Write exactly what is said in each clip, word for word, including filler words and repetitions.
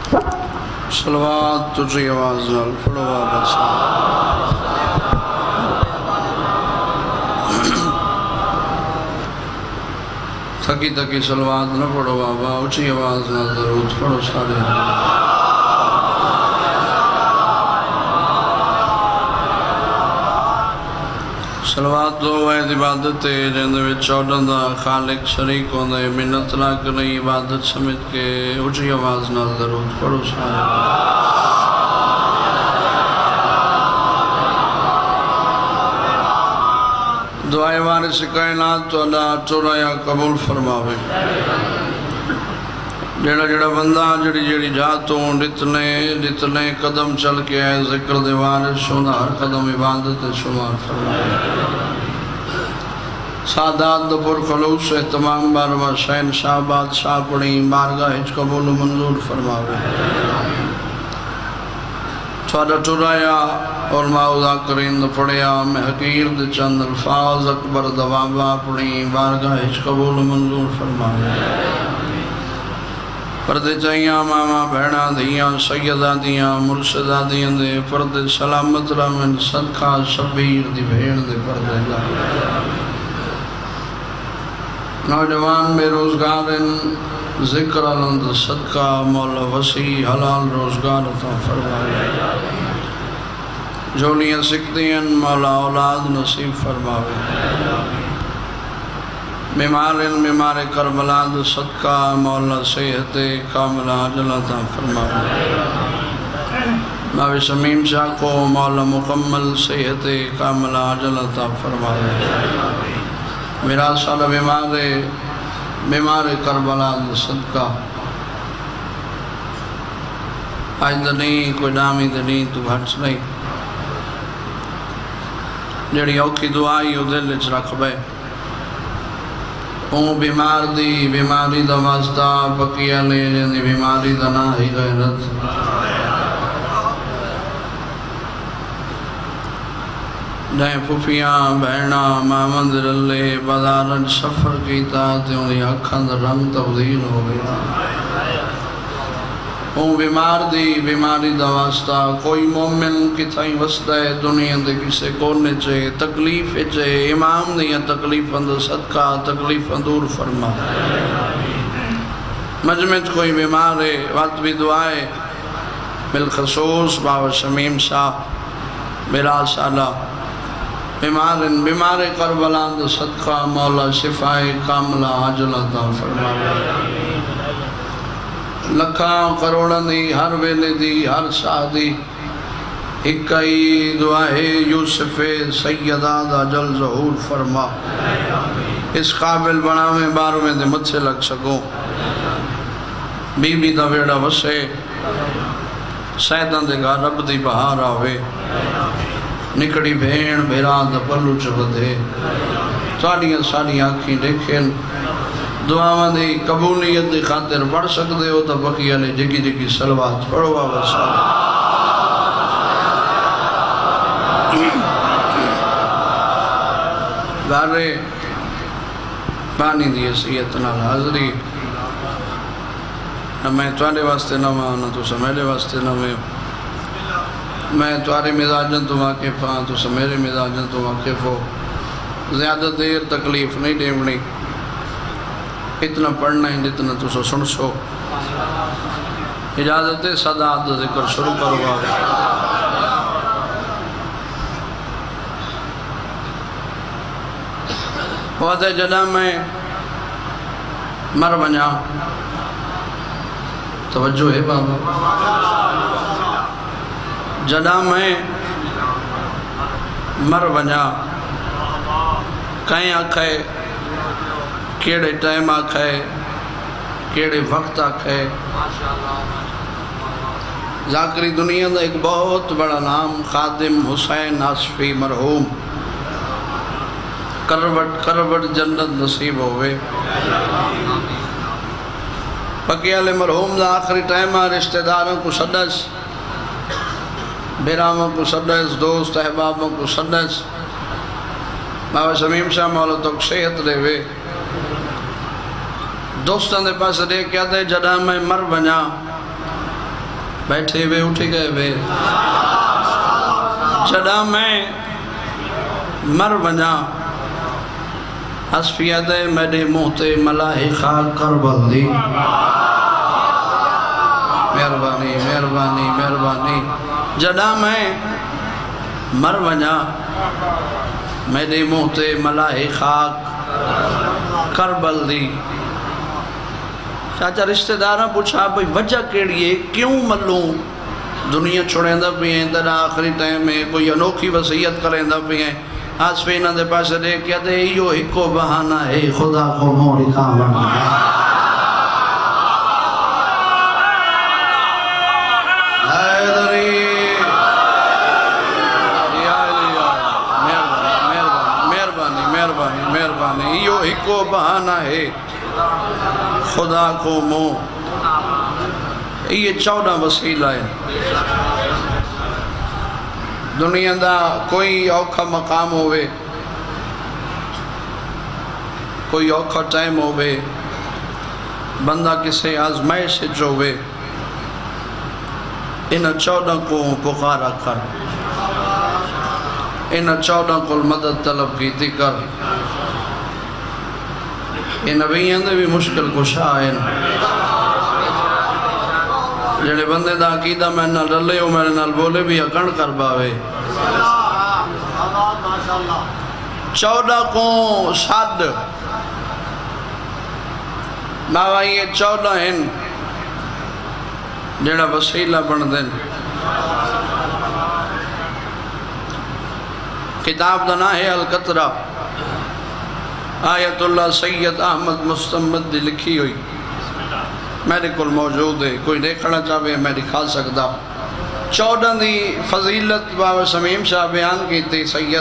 صلوات تجھے آواز نال پڑھو بابا صاحب تھکی تھکی صلوات نہ پڑھو بابا اچھی آواز نال درود پڑھو سارے صلوات دو وید عبادت ہے جندے وچ چودن دا خالق شریک ہوندے منت نہ کریں عبادت سمجھ کے اچھی آواز نال درود پڑھو سارے دعائے وارث کائنات تو اللہ چورایا قبول فرماوے جڑا جڑا بندہ جڑی جڑی جاتوں جتنے جتنے قدم چل کے آئے ذکر دے وارث شونا ہر قدم عبادت شمار فرمائے سادات دپور خلوص اہتمام بارما شہن شاہ بادشاہ پڑھیں بارگاہ ہچ قبول و منظور فرماوے چھوڑا چورایا علماء ذاکرین پڑھیا میں حقیر دے چند الفاظ اکبر دوابا پڑھیں بارگاہ ہچ قبول و منظور فرماوے پردے چاہیاں ماما بہنا دیاں سیدہ دیاں مرشدہ دیاں دے پردے سلامت رحمن صدقہ شبیر دی بھین دے پردے جا نوجوان بے روزگارن ذکر علند صدقہ مولا وسیع حلال روزگار عطا فرمائے جولیاں سکھدیاں مولا اولاد نصیب فرمائے بیمار بیمار کربلا دو صدقہ مولا صحت کاملہ عجل عطا فرمائے باوی شمیم شاہ کو مولا مکمل صحت کاملہ عجل عطا فرمائے میرا سال بیمار بیمار کربلا دو صدقہ آج دنی کوئی نامی دنی تو بھٹس نہیں جڑی اوکھی دعائی او دل اچ رکھ بے اون بیمار دی بیماری دا واسطہ پکیا لے جنی بیماری دا نا ہی غیرت جائیں پھوپیاں بہنا مامند رلے بازارن سفر کیتا تے انہیں اکھاں دا رنگ تبدیل ہو گیا اون بیمار دی بیماری دا واسطہ کوئی مومن کی تھائیں وسطہ ہے دنیا دے کسے کونے چاہے تکلیف چاہے امام دیا تکلیف اندر صدقہ تکلیف اندور فرما مجمع کوئی بیمار ہے وقت بھی دعائے بالخصوص بابا شمیم شاہ بلال سالہ بیمار بیمار کربلا اندر صدقہ مولا شفائے کاملہ عجل عطا فرما لکھاں کروڑن دی ہر ویلے دی ہر شاہ دی اکائی دعائے یوسف سیدہ دا جل ظہور فرما اس قابل بنا میں باروں میں دے مت سے لگ سکوں بی بی دا ویڑا وسے سیدان دے گا رب دی بہار آوے نکڑی بھین بھیران دا پلو چبھ دے ساڑیاں ساڑیاں آنکھیں دیکھیں دعاواں دی قبولیت دی خاطر پڑھ سکتے ہو تو بقیہ لے جگی جگی صلوات پڑھو بابا صاحب گارے پانی دی حیثیت نال حاضری میں توارے واسطے نہ مانا تو سمیرے واسطے نہ میں میں توارے مزاجن تو واقف ہاں تو سمیرے مزاجن تو واقف ہو زیادہ دیر تکلیف نہیں دیونی اتنا پڑھنا ہے جتنا تو سو سن سو اجازت صداعت ذکر شروع کرو آگے وقت جدا میں مر بنیا توجہ ہے بابا جدا میں مر بنیا کہیں آکھے کیڑے ٹائم آکھے کیڑے وقت آکھے ذاکری دنیا دا ایک بہت بڑا نام خادم حسین آصفی مرحوم کروٹ کروٹ جنت نصیب ہوئے پکیال مرحوم دا آخری ٹائم آ رشتہ داروں کو سدس بیراموں کو سدس دوست احبابوں کو سدس بابا شمیم شاہ مولا تک صحت دے وے دوستان دے پاس دے کیا دے جڑا میں مر بنیا بیٹھے وے اٹھ گئے وے جڑا میں مر ونجا حسفیت میرے موتے ملائکہ کربل دی مہربانی مہربانی مہربانی جڑا میں مر ونجا میرے موتے ملائکہ کربل دی چاچا رشتہ داراں پوچھا بھئی وجہ کیڑی ہے کیوں ملوں دنیا چھوڑیں دا بھی ہیں در آخری ٹائم میں کوئی انوکھی وصیت کریں دا بھی ہیں آج فینہ دے پاس دے کیا دے ایو ہکو بہانہ ہے خدا کو موڑی کامن حیدری مہربانی مہربانی مہربانی ایو ہکو بہانہ ہے خدا کو مو یہ چودہ وسیلہ ہے دنیا دا کوئی اوکھا مقام ہوئے کوئی اوکھا ٹائم ہوئے بندہ کسے آزمائش سے جو ہوئے ان چودہ کو پکارا کر ان چودہ کو مدد طلب کی تھی کر یہ نبیان دے بھی مشکل کشا آئین جڑے بندے دا عقیدہ میں نہ رلے ہو میرے نال بولے بھی اکڑ کر باوے چودہ کو ساد باوہ یہ چودہ ہیں جڑا وسیلہ بن دیں کتاب دنا ہے القطرہ آیت اللہ سید احمد مستمد دی لکھی ہوئی میرے کل موجود ہے کوئی دیکھنا چاہے میں دکھا سکتا چودہ دی فضیلت بابا سمیم شاہ بیان کی تھی سید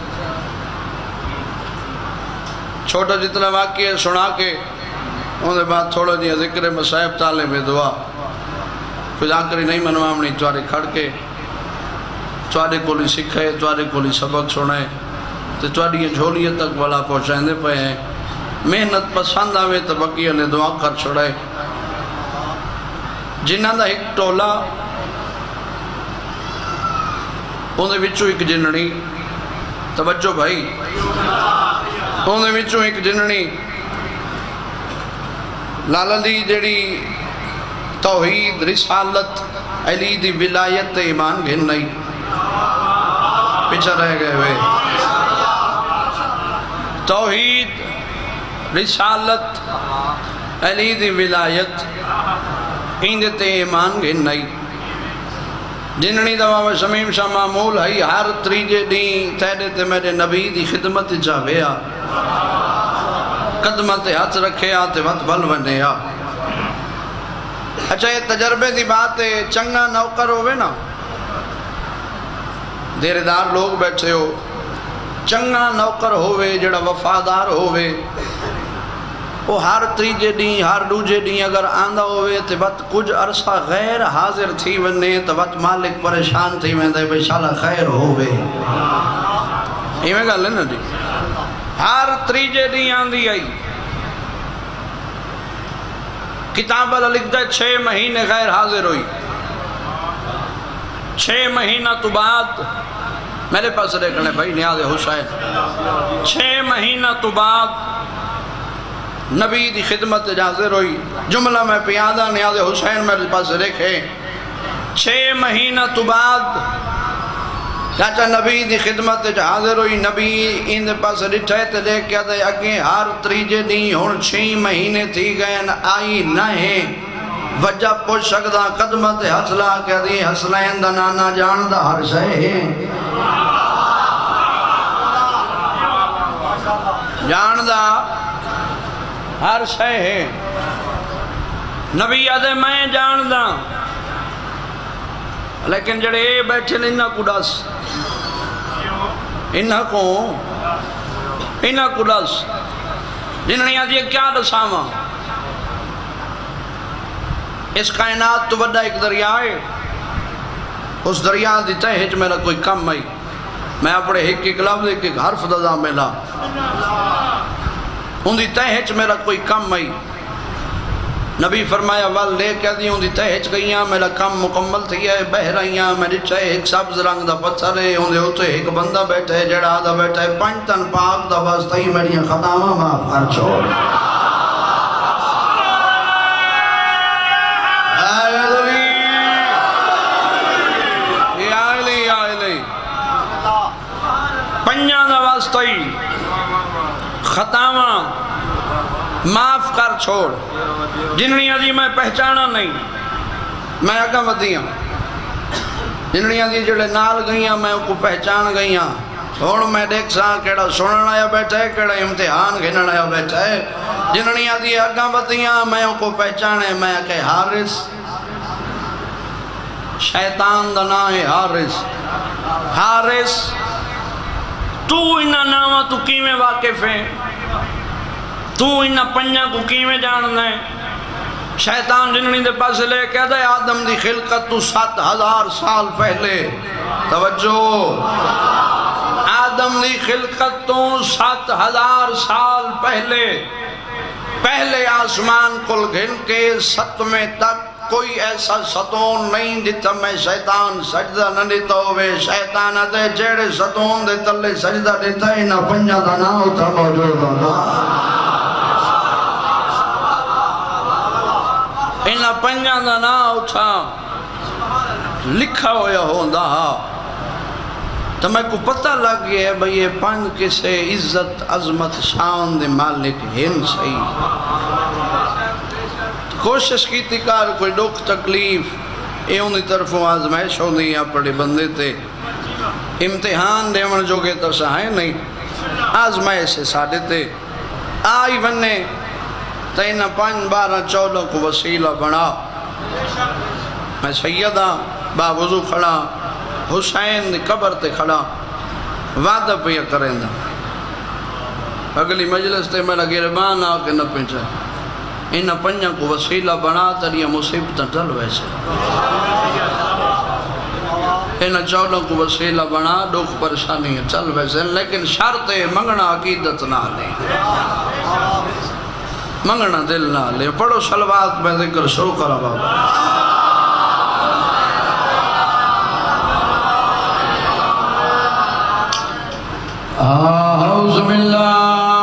چھوٹا جتنا واقعہ سنا کے انہیں بعد تھوڑا دیا ذکر مصائب طالب دعا کوئی آکری نہیں منوامنی توارے کھڑ کے توارے کولی سکھے توارے کولی سبق سنے تو تواری جھولیت تک بلا پہنچائیں دے پہ ہیں محنت پسند آوے تو بقیہ نے دعا کر چھڑے جنہ دا ایک ٹولا انہیں وچوں ایک جننی توجہ بھائی انہیں وچوں ایک جننی لالا دی جڑی توحید رسالت علی دی ولایت ایمان گھن نہیں پیچھا رہ گئے ہوئے توحید رسالت علی دی ولایت ایندتے ایمان گھن نہیں جننی دوا شمیم شاہ معمول ہے ہر تریجے دیں تیرے تے میرے نبی دی خدمت جاویا قدمت ہاتھ رکھے آتے وقت بل بنے آ اچھا یہ تجربے دی بات ہے چنگا نوکر ہوئے نا دیردار لوگ بیٹھے ہو چنگا نوکر ہوئے جڑا وفادار ہوئے وہ ہر تریجے دیں ہر دوجے دیں اگر آندہ ہوئے تو وقت کچھ عرصہ غیر حاضر تھی ونے تو وقت مالک پریشان تھی میں دے بشالہ خیر ہوئے یہ میں کہا لینا دی ہر تریجے دیں آندھی آئی کتاب اللہ لکھ دے چھے مہینے غیر حاضر ہوئی چھے مہینہ تو بعد میرے پاس دیکھنے بھائی نیاز حسین چھے مہینہ تو بعد نبی دی خدمت حاضر ہوئی جملہ میں پیادہ نیاز حسین میرے پاس دیکھے چھے مہینہ تو بعد چاچا نبی دی خدمت حاضر ہوئی نبی ان پاس ڈٹھے تے دیکھ کیا دے اگیں ہر تریجے دیں ہون چھے مہینے تھی گئے آئی نہ ہیں وجہ پوچھ سکتا قدمت حسلہ کیا دی حسلین دا نانا جاندہ ہر شئے ہیں جاندہ ہر شئے ہیں نبی آدھے میں جاندہ لیکن جڑے بیٹھے انہا کو ڈس انہا کو انہا کو ڈس جنہوں آدھی کیا ڈساما اس کائنات تو بڑا ایک دریا ہے اس دریا دی تہج میرا کوئی کم ہے میں اپنے ایک ایک لفظ ایک ایک حرف دزا ملا ان دی تہج میرا کوئی کم ہے نبی فرمایا وال لے کے دیوں دی تہج گئیاں میرا کام مکمل تھی ہے بہ رہیاں میری چاہے ایک سبز رنگ دا پتھر ہے ان دے ہوتے ایک بندہ بیٹھے ہے جڑا دا بیٹھے ہے پنج تن پاک دا واسطہ ہی میری خطامہ معاف کر چھوڑ پنجاں دا واسطہ ہی خطامہ معاف کر چھوڑ جنہیاں دی میں پہچانا نہیں میں اگاں ودیاں جنہیاں دی جڑے نال گئیاں میں کو پہچان گئیاں ہون میں دیکھ ساں کیڑا سنن آیا بیٹھا ہے کیڑا امتحان گھنن آیا بیٹھا ہے جنہیاں دی اگاں ودیاں میں کو پہچانے میں کہ حارث شیطان دا نام ہے حارث حارث تو انہا نامہ تو کیمیں واقف ہے تو انہا پنجا کو کیمیں جاننا ہے شیطان جنہی دے پاس لے کہہ دے آدم دی خلقت تو سات ہزار سال پہلے توجہ آدم دی خلقت تو سات ہزار سال پہلے پہلے آسمان کل گھن کے ستمیں تک کوئی ایسا ستون نہیں دیتا میں شیطان سجدہ نہ دیتا ہوئے شیطان دے جیڑے ستون دے تلے سجدہ دیتا ہے نہ پنجا دا نہ ہوتا موجود ہونا انہ پنجا دا نہ ہوتا لکھا ہویا ہوندہ تو میں کو پتہ لگ گیا ہے بھئی یہ پنج کسے عزت عظمت شان دے مالک ہن صحیح کوشش کی تکار کوئی دکھ تکلیف اے انہی طرفوں آزمائش ہو دی اپنے بندے تے امتحان دے من جو کہ تو سہائے نہیں آزمائش سے ساڑھے تے آئی بننے تینہ پانچ بارہ چولوں کو وسیلہ بنا میں سیدہ باوضو کھڑا حسین دی قبر تے کھڑا وعدہ پہ یہ کریں دا اگلی مجلس تے میرا گربان آکے نہ پنچا انہا پنجا کو وسیلہ بنا تر یہ مصیبتاں ٹل ویسے انہا چولوں کو وسیلہ بنا دکھ پریشانی ٹل ویسے لیکن شرط منگنا عقیدت نہ لے منگنا دل نہ لے پڑھو صلوات میں ذکر شروع کرا بابا اعوذ باللہ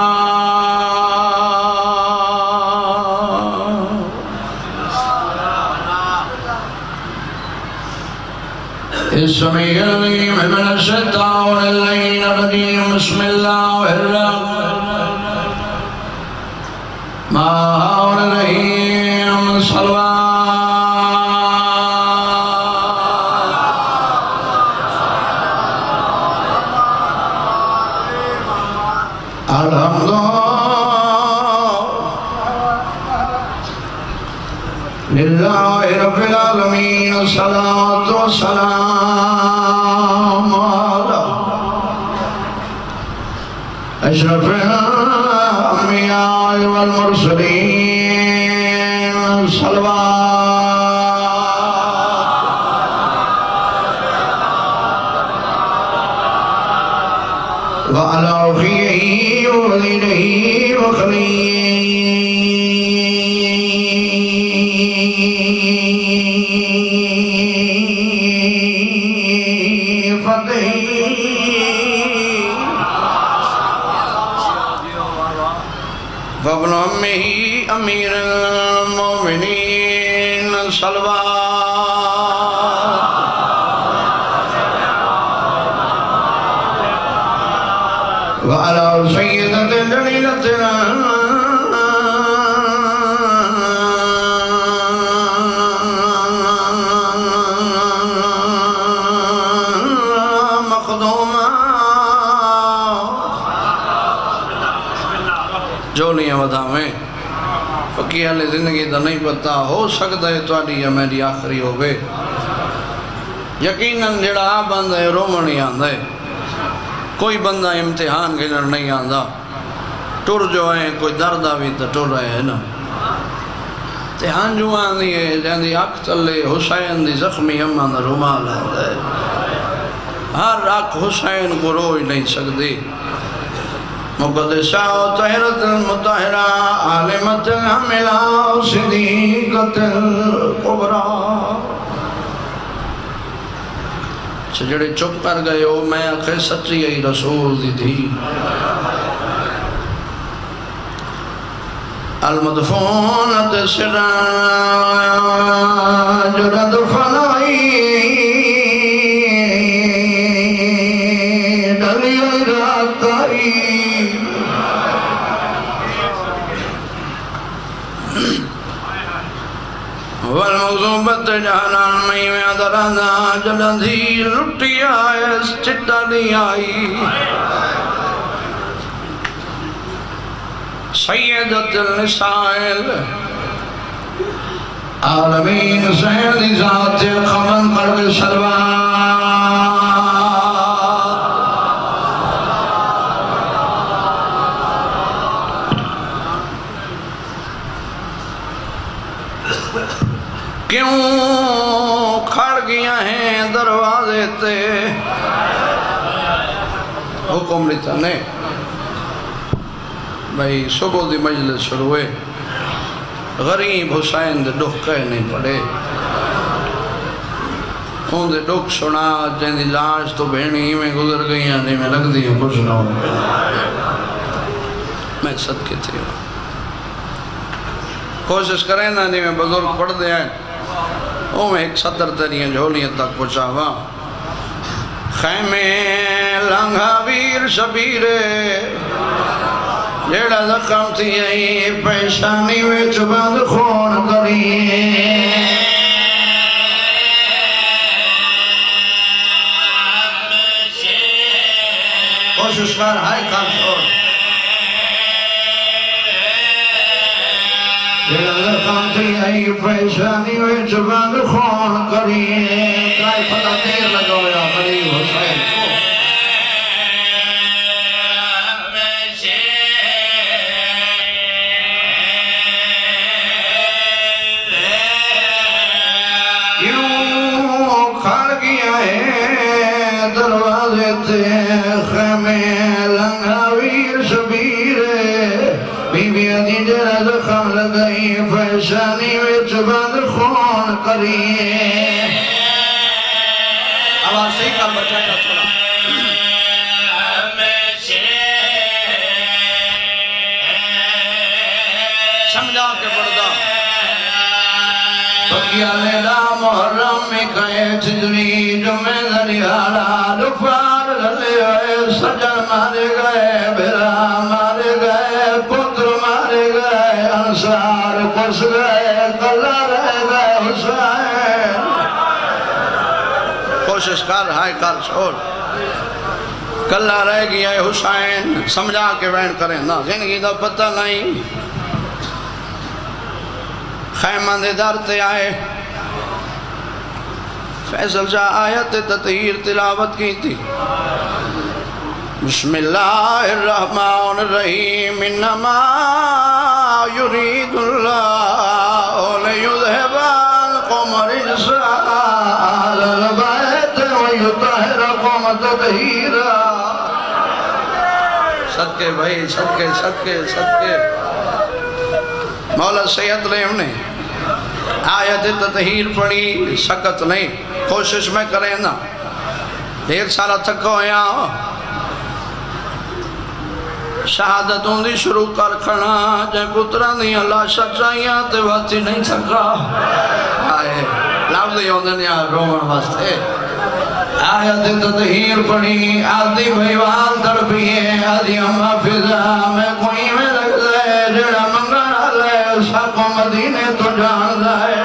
السميع العليم من الشيطان اللعين الرجيم بسم الله الرحمن الرحيم صلوات الحمد لله رب العالمين الصلاة والسلام على أشرف الأنبياء والمرسلين صلوات وعلى أخيه وولده وخليه وابن أمه أمير المؤمنين صلوات وعلى سيدة جليلتنا جولیاں ودا میں پکی حالے زندگی دا نہیں پتا ہو سکتا ہے تو آلی یا میری آخری ہو گئے یقیناً جڑا آ بندہ ہے رومن ہی آندہ ہے کوئی بندہ امتحان گھنر نہیں آندہ ٹر جو ہیں کوئی دردہ بھی تو ٹر رہے ہیں نا امتحان جو آندی ہے جاندی اک تلے حسین دی زخمی ہم آندہ رومال آندہ ہے ہر اک حسین کو رو ہی نہیں سکتی مقدسہ و طہرت المطہرہ عالمت الحملہ صدیقت القبرہ جڑے چپ کر گئے ہو میں آخر سچی ای رسول دی تھی المدفونت سراج رد فنائی ڈلی راتائی والمغضوبت جہنان میں میں درانا جلدھی لٹی آئے چٹا نہیں آئی سیدت النسائل عالمین سید ذات خمن قرب سلوات کیوں کھڑ گیا ہیں دروازے تے حکم لیتا نہیں بھائی صبح دی مجلس شروع ہوئے غریب حسین دے ڈوک کہے نہیں پڑے ان دے ڈوک سنا جن دی لاش تو بہنی میں گزر گئی ہیں نہیں میں لگ دی ہیں کچھ نہ ہوں میں صدقے تھے کوشش کریں نا نہیں میں بزرگ پڑھ دے ہیں او میں ایک ستر تریاں جھولیاں تک پہنچا ہوا خیمے لنگا ویر شبیرے جیڑا زخم تھی آئی پیشانی ویچ بند خون کری کوشش کر ہائی کام چھوڑ جیڑا زخم تھی آئی پیشانی ویچ بند خون کری کرائی پتہ دیر لگو یا قریب حسین دروازے تے خیمے لنگا ویر شبیرے بی بی دی جرہ زخم لگئی پیشانی ویچ بند خون کریے آواز صحیح کر بچائے گا تھوڑا سمجھا کے پردہ بکیا لیدہ محرم میں کہے چجوی جو میں ذریعہ لفار لے آئے سجن مارے گئے بھرا مارے گئے پتر مارے گئے انسار پس گئے کلہ رہ گئے حسین کوشش کر ہائی کر چھوڑ کلہ رہ گیا حسین سمجھا کے وین کریں نا زندگی دا پتہ نہیں خیمہ دے در تے آئے فیصل شاہ آیت تطہیر تلاوت کی تھی بسم اللہ الرحمن الرحیم انما یرید اللہ لیذہب عنکم الرجس اہل البیت ویطہرکم تطہیرا صدقے بھائی صدقے صدقے صدقے مولا سید رحم نے آیت تطہیر پڑھی سکت نہیں کوشش میں کریں نا دیر سارا تھکو یہاں شہادتوں دی شروع کر کھڑا جائے پترہ دی اللہ شچائیاں تے واتی نہیں تھکا آئے لفظ یوندن یا رومن واسطے آیت تطہیر پڑھی آدھی بھائیوان تڑپیے آدھی امہ فضا میں کوئی میں لگ جائے جڑا منگانا لے ساکو مدینے تو جان جائے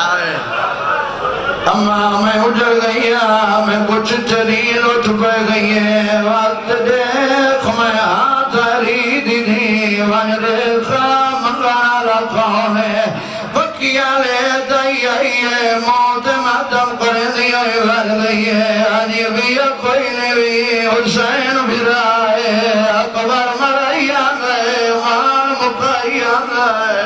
اماں میں اجڑ گئیا میں کچھ چریل اٹھ پہ گئیے وقت دیکھ میں ہاتھ رید دی ون ریخا منگانا رکھوں ہے پکیا لے دائی آئیے موت ماتم کر دیا بھر گئیے آجی بیا کوئی نہیں حسین بھی رائے اکبر مرائیا گئے مان مکائیا گئے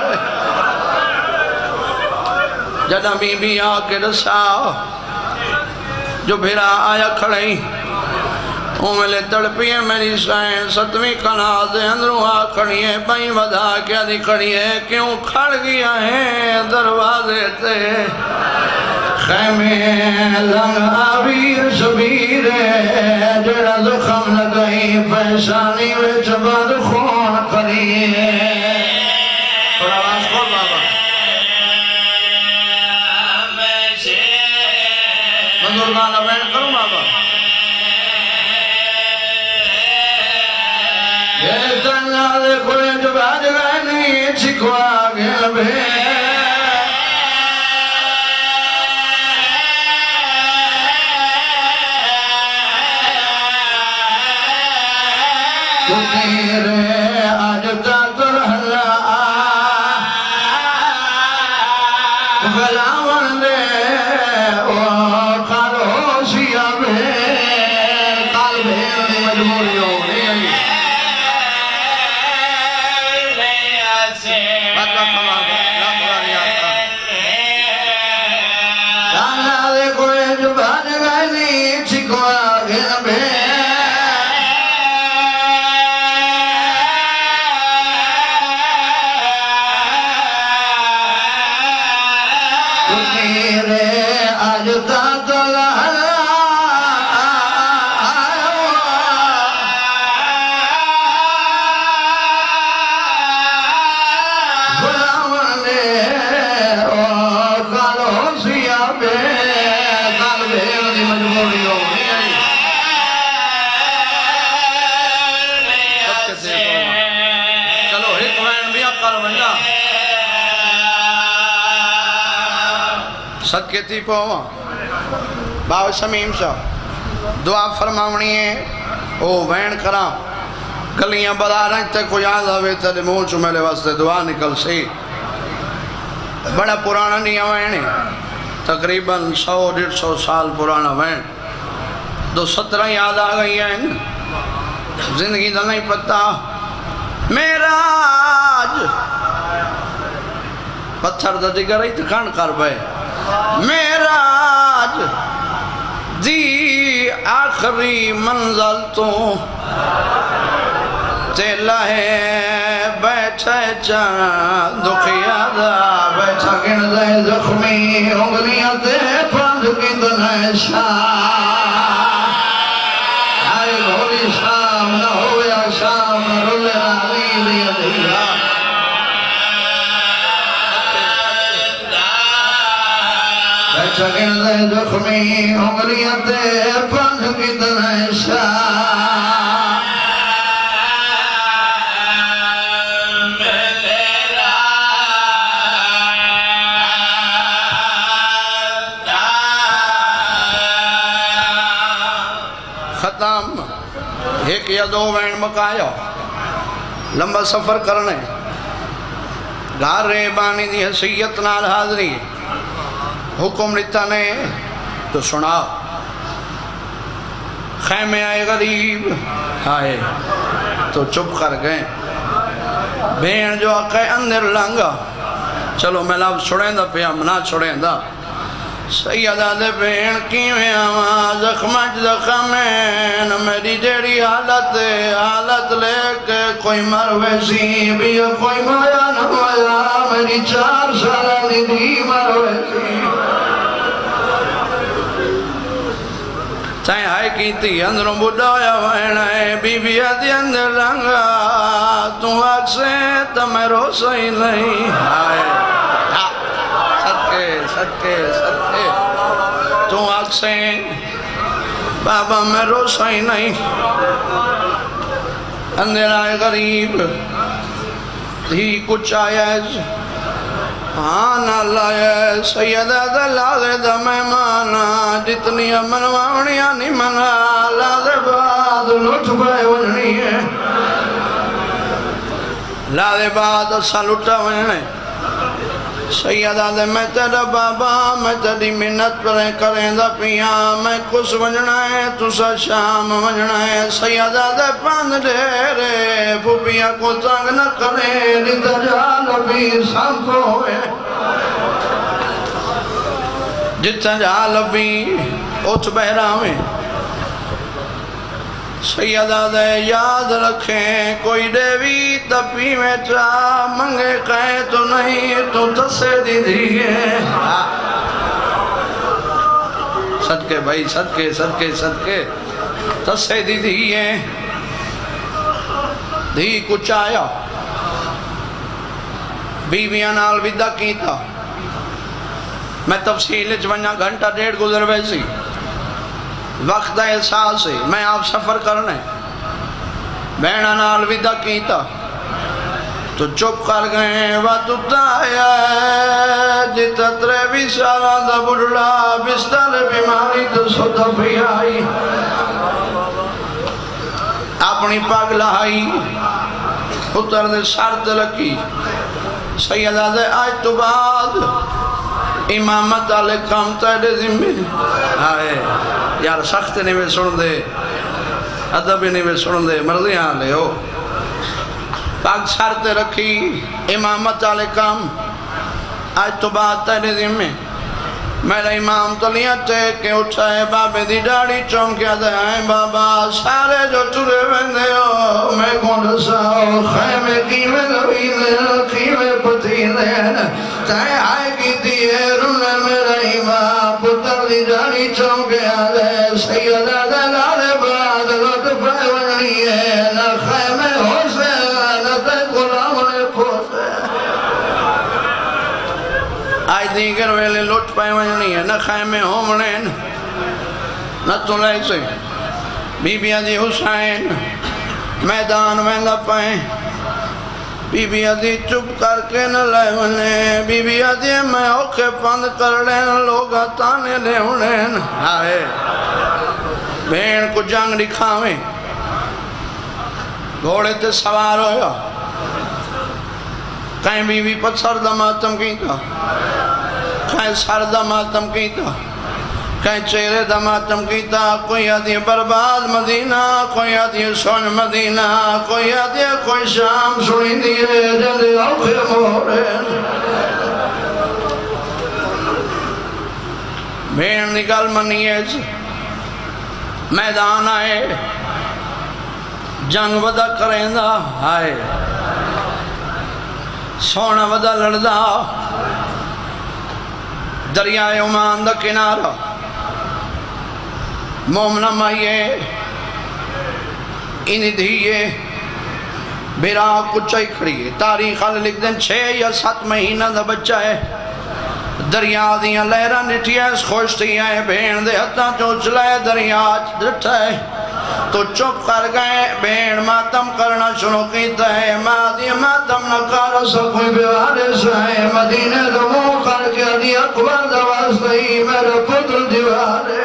جدہ بی بی آکے رسا جو بھیرا آیا کھڑائی اوملے تڑپی ہے میری سائیں ستویں کنات اندروں آ کھڑی ہے بائیں ودا کیا دی کھڑی ہے کیوں کھڑ گیا ہے دروازے تے خیمے لنگاوی شبیر جڑا زخم لگئی پیشانی وچ بد خون کری تھوڑا آواز کھول بابا بزرگانا بین کروں بابا یہ تنگا دے کوئی جو باج گئے نہیں چھکوا گیا بے تیرے آج تک رہلا غلاون دے او کھالو سیا بے کال بھیر دی مجبوری ہونے بطا کمابا لفظ ریاتا جانا دے کوئی جو بھاج گئے نہیں چھکوا گیا بے صدقے تھی پہواں باو شمیم شاہ دعا فرماونی ہے او وین کراں گلیاں بلا رہے تھے کوئی یاد آوے تھے مونچ میرے واسطے دعا نکل سی بڑا پرانا نہیں وین ہے تقریباً سو ڈیڑھ سو سال پرانا وین دو سترہ یاد آ گئی ہیں زندگی دا نہیں پتا میراج پتھر دا دیگر رہی تکان کر بے میراج دی آخری منزل تو تیلہ ہے بیٹھے چاند دکھیا دا بیٹھا گن دے زخمی انگلیاں تے پاند کی دنائے شاہ آئے بھولی شام نہ ہویا شام نہ رولے رالی لیا دیا بیٹھا گن دے زخمی انگلیاں تے پاند کی دنائے شاہ ختم ایک یا دو وین مکایا لمبا سفر کرنے گھر بانی دی حسیت نال حاضری حکم لیتا نے تو سنا خیمے آئے غریب آئے تو چپ کر گئے بین جو آقے اندر لانگا چلو میں لفظ چھوڑیں دا پہ ہم نہ چھوڑیں دا سیدہ دے بین کیویں آواز زخمج زخمین میری جیڑی حالت حالت لے کے کوئی مرویسی بھی کوئی مایا نہ مایا میری چار سالہ دی مرویسی تائیں ہائے کی تھی اندروں بڑھایا وینائے بی بی آدھی اندر رنگا تو آگ سے تمیرو سہی نہیں آئے صدقے صدقے صدقے تو آگ سے بابا میں روسا ہی نہیں اندر آئے غریب دھی کچھ آیا آنا لائے سیدہ دلازے دا مہمانا جتنی امن واؤنیاں نہیں منا لازے بعد لٹھ بائے ونی ہے لازے بعد اسا لٹھا ونی سیدہ دے میں تیرا بابا میں تیری منت پریں کریں دا پیاں میں کس ونجنا ہے تسا شام ونجنا ہے سیدہ دے پاند ڈھیرے پھوپیاں کو تنگ نہ کریں لیتا جال بھی سانکو ہوئے جتا جال بھی اٹھ بہرا میں سیدہ دے یاد رکھیں کوئی دیوی تپی میں چاہ منگے کہیں تو نہیں تو تسے دی دیئے صدقے بھائی صدقے صدقے صدقے تسے دی دیئے دھی کچھ آیا بیویاں نال ودا کیتا میں تفصیل چونجا گھنٹہ ڈیڑھ گزر ویسی وقت احساس ہے میں آپ سفر کرنے بینہ نال ودا کیتا تو چپ کر گئے وقت اتایا جتا ترے بھی سالہ دا بڑھڑا بستر بیماری تو سوتا بھی آئی اپنی پاک لائی اتر دے شرط لکی سیدہ دے آج تو بعد امامت علی کام تیرے ذمہ آئے یار سخت نہیں میں سن دے ادب نہیں میں سن دے مرضی آلے ہو پاک شرط رکھی امامت علی کام آج تو بعد تیرے ذمہ میرا امام تو لیا ٹیکے اٹھائے بابے دی ڈاڑی چونکیا دے آئے بابا سارے جو ٹرے بندے ہو میں کون ساؤ خیمے قیمے لوی دے قیمے پتی دے تائے آئے کی دیئے رونے میرا امام پتر دی ڈاڑی چونکیا دے سیدہ دے لارے بعد لوٹ پائے ونی ہے نہ خیمے ہو سے نہ تے غلام نے پھوسے آج دیگر ویلے لوٹ پائے ونی ہے نہ خیمے ہومنین نہ تو لے سے بی بی عدی حسین میدان میں نہ پائیں بی بی عدی چپ کر کے نہ لے ونے بی بی عدی میں اوکے پند کر لین لوگا تانے لے انہیں آئے بین کو جنگ دکھاویں گھوڑے تے سوار ہویا کہیں بی بی پت سردہ ماتم کی تھا کہیں سردہ ماتم کی تھا کہیں چہرے دا ماتم کی تھا کوئی آدھی برباد مدینہ کوئی آدھی سون مدینہ کوئی آدھی کوئی شام سنی دیئے جلے اوکھے مورے بین نکل منیے میدان آئے جنگ ودا کریں دا آئے سونا ودا لڑدا دریائے عمان دا کنارہ مومنہ مائیے انہی دھیئے بیرا کچھائی کھڑیے تاریخ آلے لکھ دیں چھے یا سات مہینہ دا بچہ ہے دریا دیاں لہرہ نٹھیا اس خوشتی ہے بین دے ہتاں چوچلائے دریا ڈٹھا ہے تو چپ کر گئے بین ماتم کرنا شروع کیتا ہے مادی ماتم نہ کر سکوئی بیوارے سائے مدینہ دمو کر کے دی اکبر دوازدہی میرے پتر دیوارے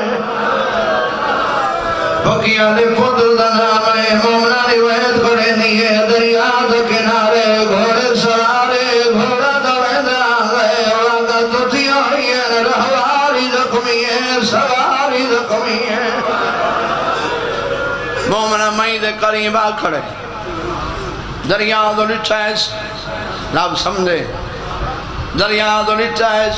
بقیہ لے پتر دنامے مومنہ روایت کرے دیئے دریا دے کنارے گھوڑے سرارے گھوڑا دوید آگئے واقع تو تھی ہوئی ہے رہواری زخمی ہے سواری زخمی ہے مومنہ مئی دے قریب آ کھڑے دریا دو لٹھائیس رب سمجھے دریا دو لٹھائیس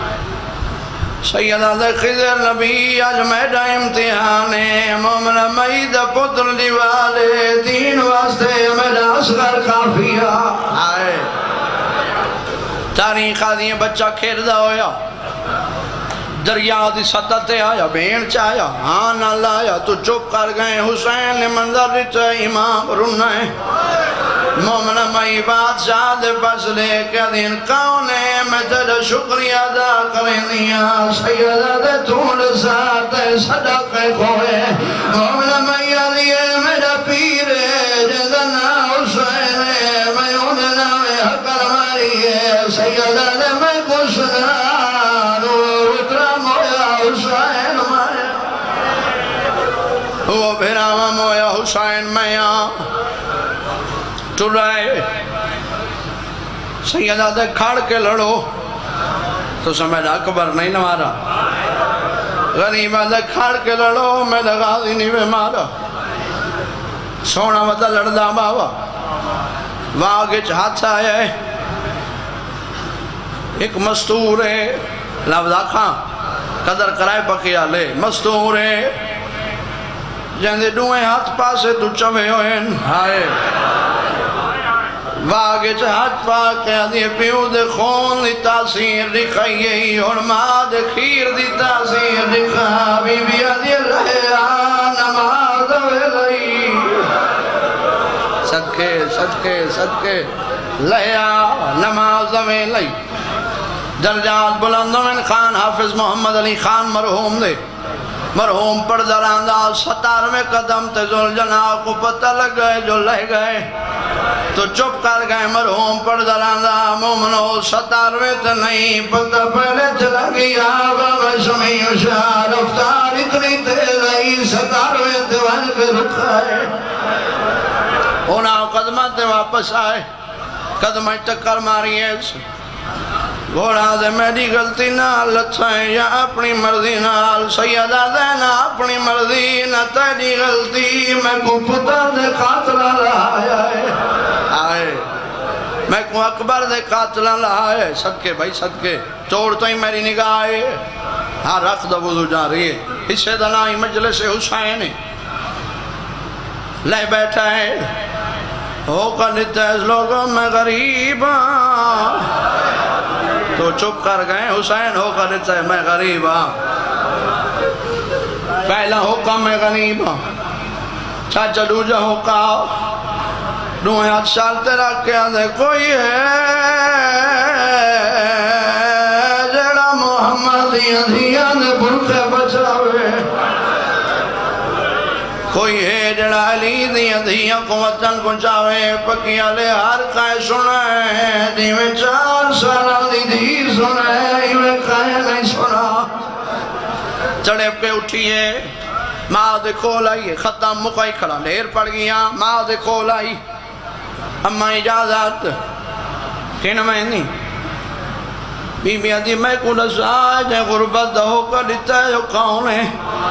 سیدہ دے خضر نبی آج میڈا امتحانے مومنہ مئی دے پتر دیوالے دین واسطے میڈا اصغر کافیہ آئے تاریخ آدھی بچہ کھیردہ ہویا دریا دی سطح تے آیا بین چایا ہاں نہ لایا تو چپ کر گئے حسین نے منظر رچہ امام رنائے مومنہ مائی بادشاہ دے پاس لے کے دین کاؤنے میں تیرے شکریہ ادا کریں دیا سیدہ دے تھوڑ ساتھ صدقے کھوئے مومنہ مائی آدھیے میرا پیر جدنا حسین میں انہیں نامے حقر ماری ہے سیدہ دے میں کچھ نارو اترا مویا حسین مارے وہ بھراوہ مویا حسین میں آن رہے سیدہ دے کھاڑ کے لڑو تو سمجھ اکبر نہیں نوارا غریبہ دے کھاڑ کے لڑو میں دے غازی نہیں میں مارا سونا وطا لڑدا بابا واگچ ہاتھ آئے ایک مستور ہے لفظ آکھاں قدر کرائے پکیا لے مستور ہے جندے دوئے ہاتھ پاسے تو چوے ہوئے ہائے واگے چاہت پاکے دی پیو دے خون دی تاثیر دکھائیے ہی اور ماں دے خیر دی تاثیر دکھا بی بی دی رہیا نماز وے لئی صدقے صدقے صدقے لہیا نماز وے لئی درجات بلندمن خان حافظ محمد علی خان مرحوم دے مرحوم پر دراندہ ستار میں قدم تے ذل جناب کو پتہ لگ گئے جو لہ گئے تو چپ کر گئے مرحوم پر دراندہ مومنو ستار میں تے نہیں پتہ پہلے چلا گیا بابا شمی اشار افطار اتنی تیز آئی ستار میں تے ون کے رکھائے انہاں قدمہ تے واپس آئے قدمہ ٹکر ماری ہے گھوڑا دے میری غلطی نال لچھائیں یا اپنی مرضی نال سیدہ دینا اپنی مرضی نہ تیری غلطی میں کو پتہ دے قاتلہ لائے آئے میں کو اکبر دے قاتلہ لائے صدقے بھائی صدقے توڑ تو ہی میری نگاہ آئے ہاں رکھ دا وضو جا رہی ہے اسے دلائی مجلس حسین لے بیٹھا ہے ہو کر نتیز لوگوں میں غریب تو چپ کر گئے حسین ہو کر نتیز میں غریب پہلا حکم میں غریب چاچا دوجہ حکم دوئے ہاتھ شالتے رکھ کے آدھے کوئی ہے جڑا محمد دیا نے بھرکے بچاوے کوئی ہے جڑا علی دیا دیا کو وطن پہنچاوے پکیا لے ہر کائے سنے دیویں چار سالہ دی دی سنے دیویں کائے نہیں سنا چڑے پہ اٹھئے ماں دے کھول آئی ختم مکائی کھڑا ڈھیر پڑ گیا ماں دے کھول آئی اماں اجازت کہنا میں نہیں بی بی آدھی میں کو نساج ہے غربت ہو کر دیتا ہے جو کون ہے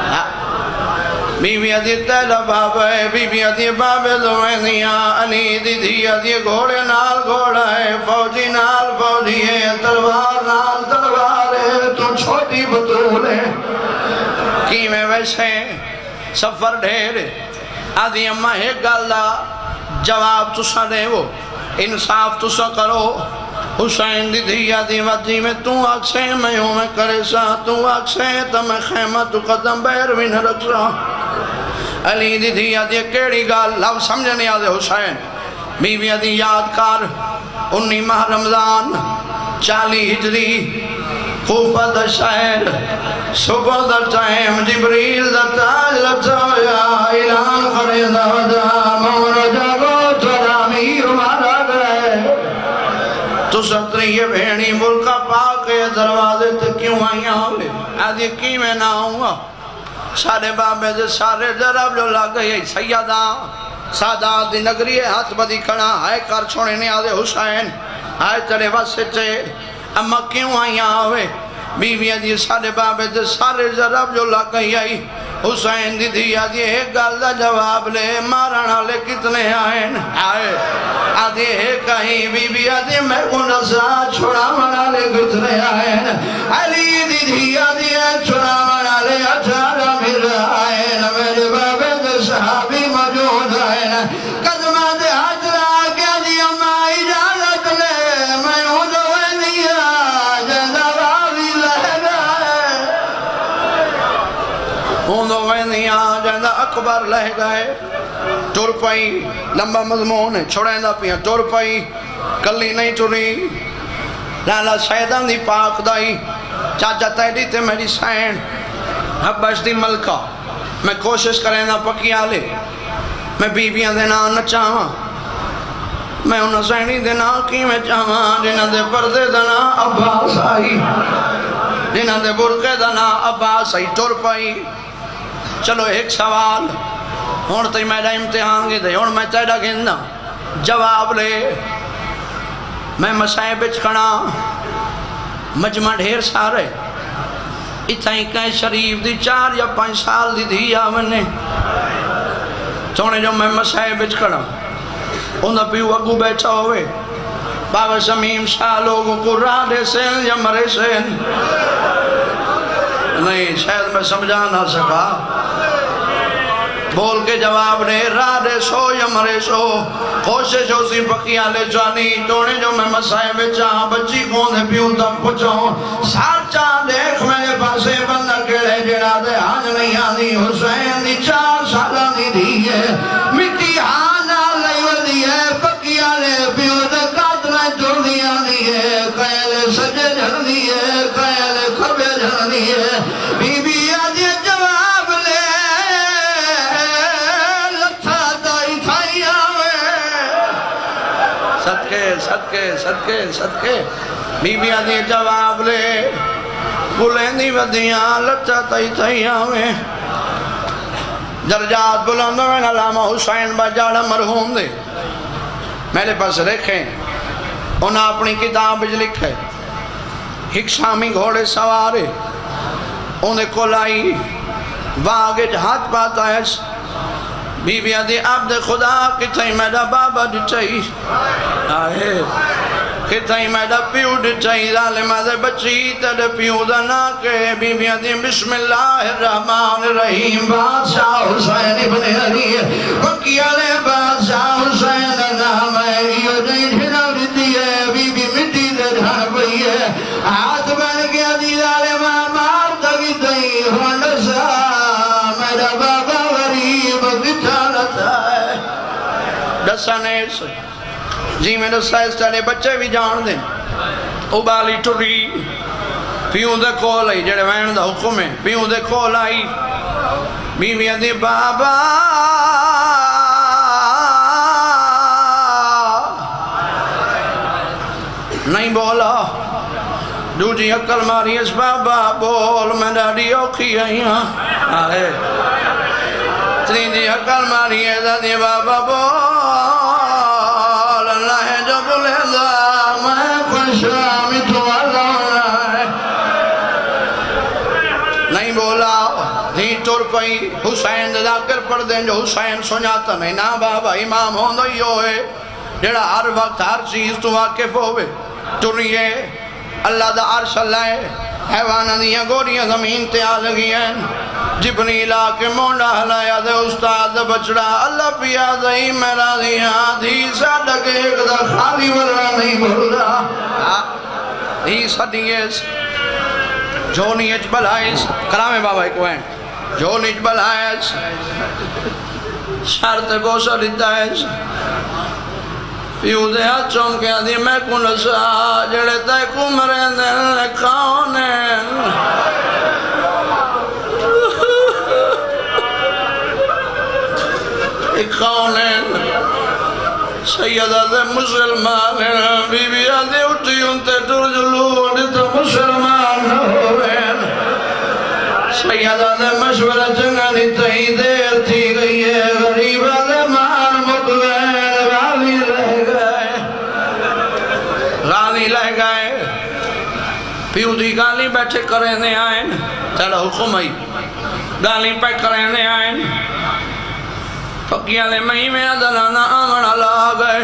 بی بی آدھی تیلا بابا ہے بی بی آدھی بابے دوئے دیا علی دی دی آدھی گھوڑے نال گھوڑا ہے فوجی نال فوجی ہے تلوار نال تلوار ہے تو چھوٹی بطول ہے کی میں ویسے سفر ڈھیر آدھی اممہ ایک گالدہ جواب تسا دے وہ انصاف تسا کرو حسین دی دھیا دی وجی میں تو آکسے میں ہوں میں کرے سا تو آکسے تو میں خیمہ تو قدم بیر بھی نہ رکھ سا علی دی دھیا دی کیڑی گال لو سمجھنے آدھے حسین بی بی دی یادکار انی ماہ رمضان چالی ہجری خوفہ دا شہر صبح دا ٹائم جبریل دا تاج لچایا اعلان کرے دا ودا مورا جاگو تھوڑا میر مارا گئے تو ستری یہ بھینی ملکہ پاکے دروازے تے کیوں آئیاں ہوئے آدھی کی میں نہ ہوں سارے بابے دے سارے جرب جو لگ گئی سیدہ سادات دی نگری ہاتھ بدی کھڑا آئے کر چھوڑے نہیں آدھے حسین آئے تیرے واسے چے اما کیوں آئیاں ہوئے بی بی آدھی سارے بابے دے سارے جرب جو لگ گئی آئی حسین دی دی آدھی ایک گالدہ جواب لے مارانا لے کتنے آئین آئے آدھی ایک کہیں بی بی آدھی میں کو نسا چھوڑا منا لے کتنے آئین علی دی دی آدھی چھوڑا منا لے اٹھارہ میر آئین میرے بابے دے صحابی موجود آئین قدمہ دے حجرہ کیا دی اما اجازت لے میں ہوں دوے دیا جندہ بابی لہ گئے ہوں دوے دیا جندہ اکبر لہ گئے ٹور پائی لمبا مضمون ہے چھوڑیں دا پیا ٹور پائی کلی نہیں ٹوری لالا سیدان دی پاک دائی چاچا تیڈی تے میری سین حبش دی ملکہ میں کوشش کریں دا پکی آلے میں بیبیاں دینا نہ چاہاں میں انہاں سینی دینا کی میں چاہاں جنہ دے پردے دینا عباس آئی جنہ دے برقے دینا عباس آئی ٹور پائی چلو ایک سوال ہون تی میرا امتحان گی دے ہون میں تیڑا گھننا جواب لے میں مسائے بچ کھڑا مجمع ڈھیر سارے اتھائی کہیں شریف دی چار یا پانچ سال دی دی آمنے چونے جو میں مسائے بچ کھڑا انہا پیو اگو بیٹھا ہوئے بابا شمیم شاہ لوگوں کو راہ دے سین یا مرے سین نہیں شاید میں سمجھا نہ سکا بول کے جواب دے رادے سو یا مرے سو کوشش ہو سی پکیاں لے جانی توڑے جو میں مسائے بچا بچی کون ہے پیوں تک پچھاؤں سارچہ دیکھ میرے پاسے بندہ کڑے جڑا دے آج نہیں آنی حسین دی چار سالہ نہیں دیئے مٹی ہانا لئی ودیئے پکیاں لے پیوں دے قاتلہ جڑ دیا دیئے قیلے سجے جڑ دیئے قیلے کھبے جڑ دیئے بی بی آجی جواب لے صدقے صدقے صدقے صدقے بی بی آدھی جواب لے بلندی ودیاں لچا تائی تائی آویں درجات بلند میں علامہ حسین بجاڑا مرحوم دے میرے پاس رکھیں انہاں اپنی کتاب بج لکھے ایک شامی گھوڑے سوارے انہیں کولائی واگج ہاتھ پاتا ہے بی بی آدھی عبد خدا کتائی میڈا بابا ڈچائی آئے کتائی میڈا پیو ڈچائی ظالمہ دے بچی تڑ پیو دنا کے بی بی آدھی بسم اللہ الرحمن الرحیم بادشاہ حسین ابن علی وکی علی بادشاہ حسین نام ہے یہ نہیں جھنا دیتی ہے بی بی مٹی دے دھان پئی ہے ہاتھ بن گیا دی ظالمہ مار تگی تئی ہونسا میرا بابا دسانے سے جی میں دسا اس طرح بچے بھی جان دیں ابالی ٹری پیوں دے کول آئی جڑے وین دا حکم ہے پیوں دے کول آئی بیوی دی بابا نہیں بولا دو جی عقل ماری اس بابا بول میں ڈاڑی اوکھی آئی ہاں آئے تری جی عقل ماری ہے دادی بابا بول اللہ ہے جو بلے دا میں پنشامی تو اللہ ہے نہیں بولا دھی ٹور پئی حسین دا کر پڑھ دیں جو حسین سناتا نہیں نا بابا امام ہوندو ہی ہوئے جڑا ہر وقت ہر چیز تو واقف ہوئے ٹوریے اللہ دا عرش اللہ ہے حیوانہ دیا گوڑیاں زمین تے آ لگی ہیں جبریل آکے مونڈا ہلایا دے استاد بچڑا اللہ پیا دئی میرا دیا دھی سا ڈکے ایک دا خالی ورنہ نہیں بھول رہا دھی سا دیئیس جو نیچ بلائیس کلام بابا ایک وین جو نیچ بلائیس شرط گوشہ دیتائیس پیو دے ہاتھ چونکے آدھی میں کنسا جڑے تے کمرے دل کونین کونین سیدہ دے مسلمان بی بی آدھی اٹھی انتے ترجلون دیتا مسلمان ہوئین سیدہ دے مشورہ جنگا دیتا ہی دیر تھی گئی ہے غریب آدھے مان مقبین راضی رہ گئے راضی رہ گئے پیو دی گالی بیٹھے کرنے آئین تیرا حکم آئی گالی پہ کرنے آئین پکیاں لے مہی میں دلانا آمن اللہ گئے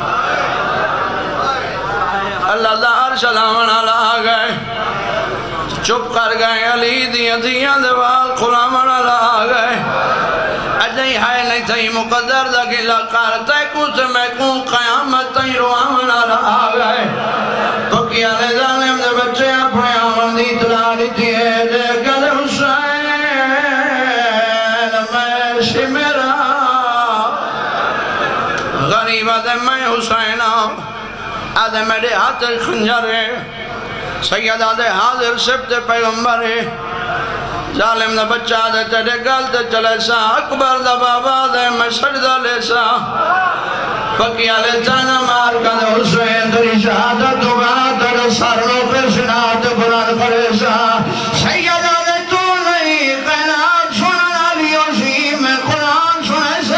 اللہ دا عرش آمن اللہ گئے چپ کر گئے علی دیا دیا دیوال خلامن اللہ گئے اجائی ہائے نہیں تھی مقدر دا گلا کرتے کچھ میں کون قیامت تھی رو آمن اللہ گئے پکیاں لے ظالم دے بچے اپنے آمن دی اطلاع دیتی ہے دے گل حسین میں شمرا غریب آدھے میں حسین آدھے میرے ہاتھ خنجر ہے سید آدھے حاضر سبت پیغمبر ہے ظالم دا بچہ آدھے تیرے گلتے چلے سا اکبر دا بابا آدھے میں سجدہ لے سا پکی آلے جانا مار کا دے حسین تری شہادت ہوگا تیرے سرنوں پر سنات قرآن کرے سا سید آدھے تو نہیں قینات سننا لیو سی میں قرآن سنے سا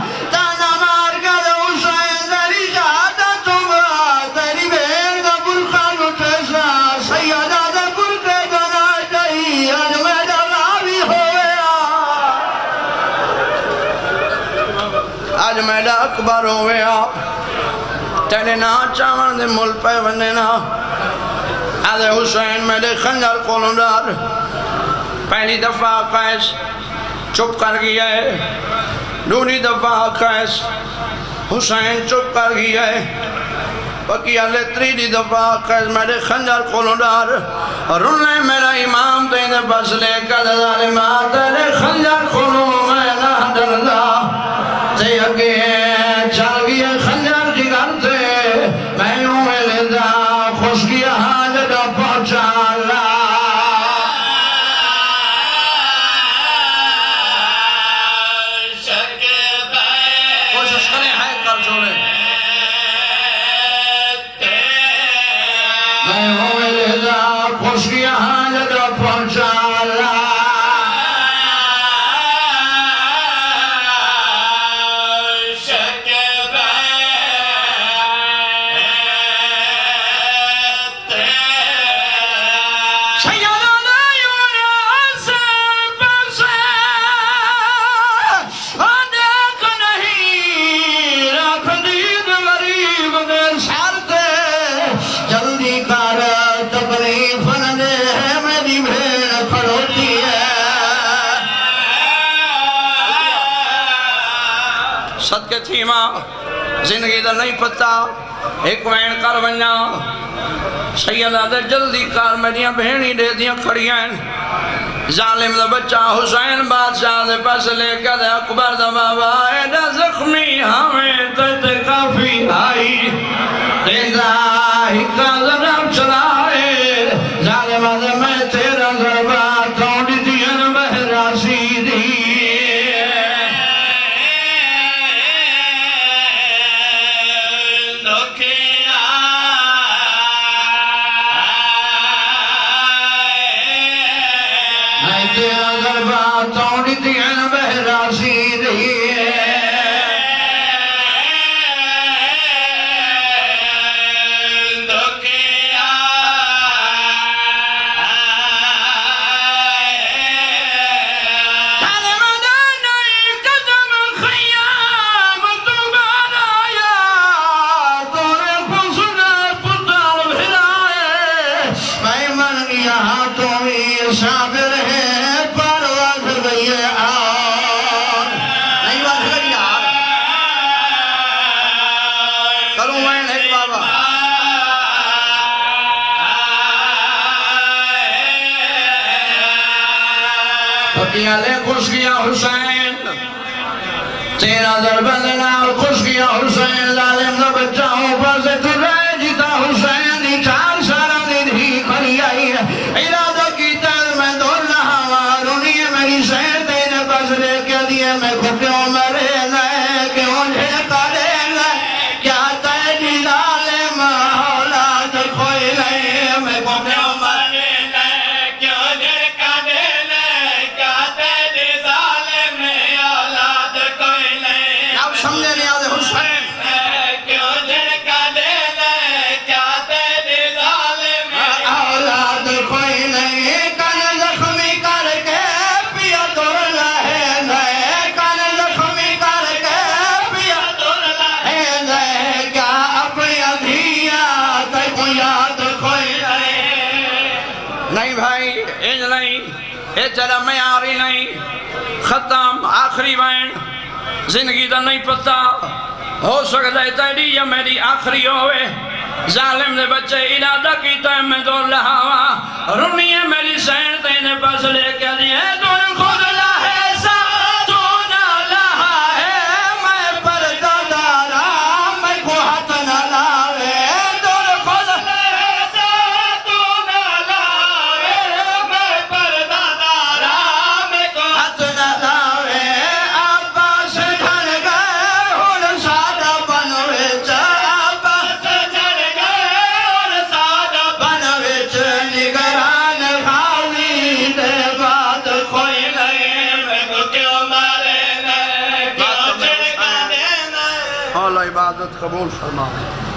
میڈا اکبر ہوئے آپ تیرے نا چاون دے مل پہ ونے نا آدھے حسین میڈے خنجر کولوں دار پہلی دفعہ قیس چپ کر گیا ہے دوسری دفعہ قیس حسین چپ کر گیا ہے بقیہ لے تریجی دفعہ قیس میرے خنجر کھولو ڈار رولے میرا امام تینے بس لے کر ظالمہ تیرے خنجر کھولو میں نہ ڈردا تے اگے چل گیا خنجر جگر تے میں یوں میں لیدا خوش کیا حاجت پہنچا اللہ کوشش کریں ہے کر چھوڑے میں یوں میں لیدا خوش کیا حاجت پہنچا اللہ صدقے تھی ماں زندگی دا نہیں پتا ایک وین کر ونیا سیدہ دے جلدی کار میریاں بہنی دے دیاں کھڑیاں ظالم دا بچہ حسین بادشاہ دے پاس لے کے دے اکبر دا بابا ایڈا زخمی ہمیں تے کافی آئی تیندہ ہکا ضرب چلائے ظالم دے میں تیرا ضربہ توڑی دیاں بہراسی دی تیرا ضربہ توڑی دیاں بہراسی دی شابر ہے پرواز بھئیے آن نہیں بات کری یار کروں وین ایک بابا پکیاں لے خوش کیا حسین تیرا ضربہ دلال خوش کیا حسین ظالم نہ بچاؤں پر سے تو رہ جیتا حسین دی چار سارا دن ہی کھڑی آئی ارادہ کی میں کو کیوں مرے لے کیوں جھڑکا دے لے کیا تیری ظالم اولاد کھوئی لے میں کو کیوں مرے لے کیوں جھڑکا دے لے کیا تیری ظالم اولاد کھوئی لے اب سمجھے نہیں آدھے حسین کیوں جھڑکا دے لے کیا تیری ظالم اولاد کھوئی لے کن زخمی کر کے پیا توڑ لے نہیں بھائی انج نہیں اے چلا معیاری نہیں ختم آخری وین زندگی دا نہیں پتا ہو سکتا ہے تیری یا میری آخری ہوئے ظالم دے بچے ارادہ کی تو میں دور لہاوا رونی ہے میری سین تینے پاس لے کے دیئے تو نے خود لاہے سا تو نہ لہا ہے میں پردہ دارا میں کو ہاتھ نہ لاوے عبادت قبول فرما